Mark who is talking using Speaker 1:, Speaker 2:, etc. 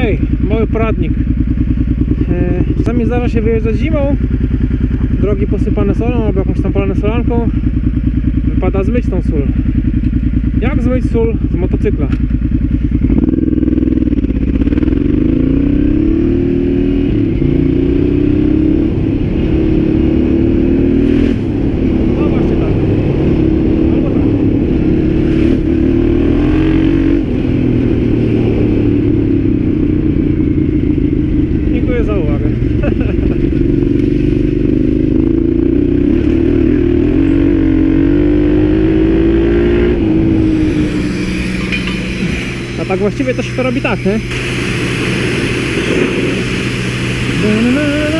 Speaker 1: Hej, mały poradnik. Czasami zdarza się wyjeżdżać zimą, drogi posypane solą albo jakąś tam polane solanką. Wypada zmyć tą sól. Jak zmyć sól z motocykla? No właśnie tak. Albo tak. Dziękuję za uwagę. A tak właściwie to się to robi tak, nie?